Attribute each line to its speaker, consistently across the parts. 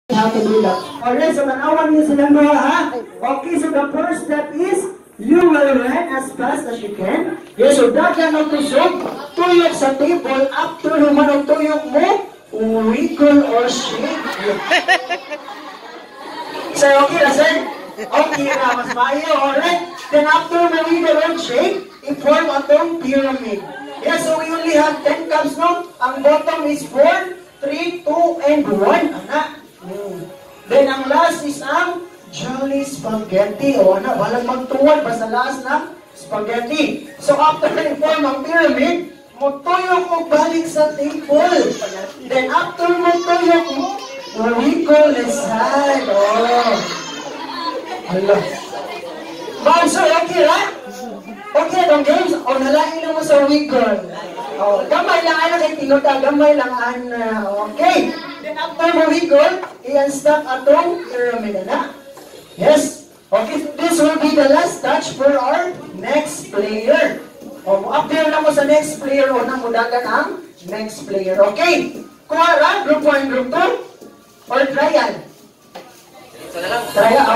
Speaker 1: How to do that. Alright, so manawan niyo sila mga ha? Okay, so the first step is you will run as fast as you can. Yes, so dagan ang tusok, tuyok sa table, after naman ang tuyok mo, wiggle or shake. Sir, okay na sir? Okay na, mas maayo, alright? Then after may wiggle or shake, i-form atong pyramid. Yes, so we only have 10 cups no? Ang bottom is 4, 3, 2, and 1. Anak. Then ang last is ang Jolly Spaghetti. O ano, walang magtuwad basta last na spaghetti. So after i-form ang pyramid, magtuyok mo balik sa table. Then after magtuyok mo, wiggle aside. Oh. Hala. Bouncer, okay ha? Okay, itong games. O nalain na mo sa wiggle. O, gamay lang ano kay tinuta, gamay lang ana. Okay. Then after mo wiggle, i-unstack atong pyramid na. Yes. Okay, this will be the last touch for our next player. O, appear na mo sa next player o na mudagan ang next player. Okay. Kuwara, group 1, group 2, or trial? Trial.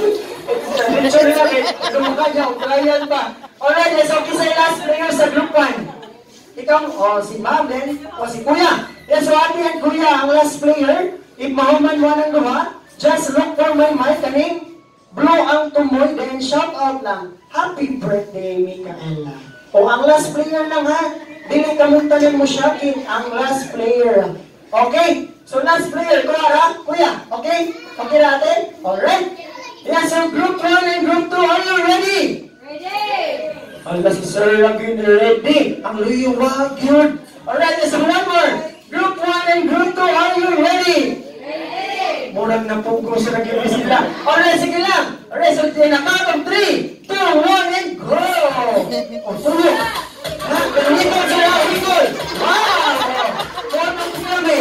Speaker 1: Trial pa. Alright, so kisay last player sa group 1. Ikaw, o si Ma'am, then, o si Kuya. Yes, so ate and Kuya, ang last player, if mahuman mo ng luha, just look for my mic, kaning blow ang tumoy, then shout out lang, Happy Birthday, Micaela. O ang last player lang ha, dili kamuntanin mo siya, ang last player. Okay? So last player, Kuya, okay? Okay natin? Alright? Yes, so group 1 and group 2, are you ready?
Speaker 2: Ready!
Speaker 1: Allah si Sir lagi ready. Ang luyuwag yun. Alright, so one more. Group 1 and group 2, are you ready?
Speaker 2: Ready!
Speaker 1: Murag na po ko sa nag-ibig sila. Alright, sige lang. Alright, so nakatong 3, 2, 1, and go! O, tulog. Ha? Ikot sila, ikot. Wow! Tulog kami.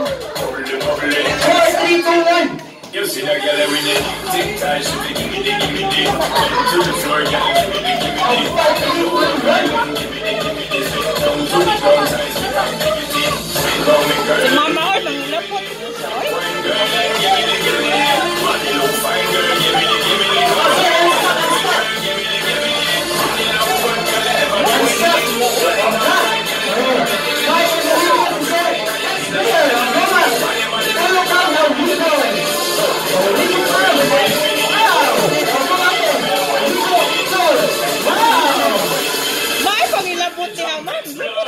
Speaker 1: 4, 3, 2, 1.
Speaker 3: You see that girl every day, tick tock, she be gimme the, to the floor, girl, gimme the, give me the, down to the ground, size me up, spin round me, girl,
Speaker 4: Mama, manginapot.
Speaker 3: fine girl, give me the, money look fine, girl, give me the, money look fine, girl, ever do
Speaker 4: May pangilabot ni Haman.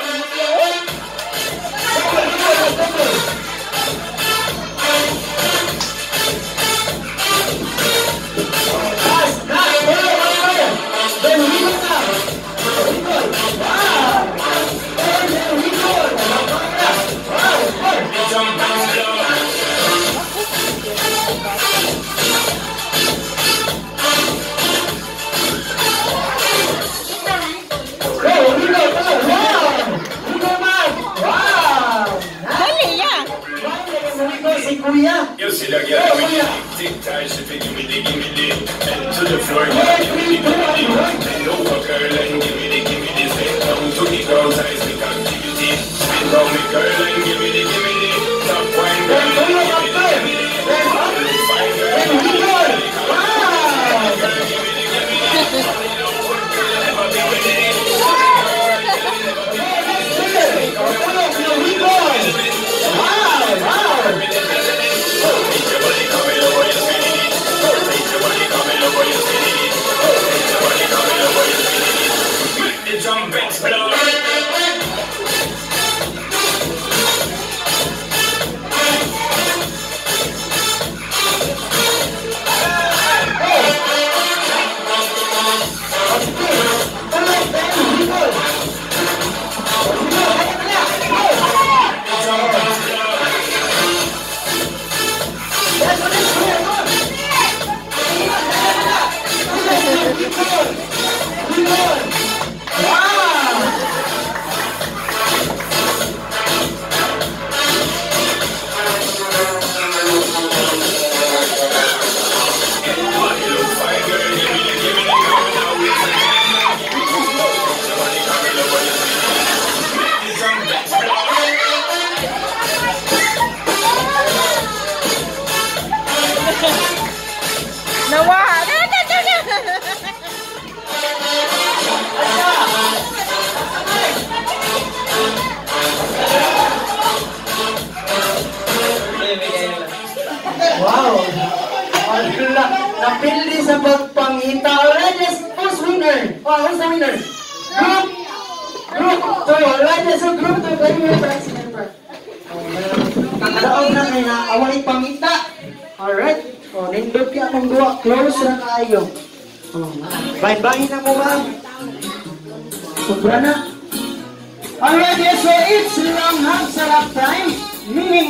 Speaker 3: You see that girl every day, tick tock, she be gimme the, to the floor, girl, give me the, bend over, girl, and give me the, down to the ground, size me activity, spin round me, girl, and give me the, top wine, girl, give me the, money look fine, girl, give me the,
Speaker 1: Who's the winner? Group. So, alright, so group to play with President Park. Kakadaog na kayo na away pangita. Alright. Nindot ka akong duwa. Close na kayo. Bahin-bahin na mo ba? Sobra na. Alright, so it's long half sarap time. Meaning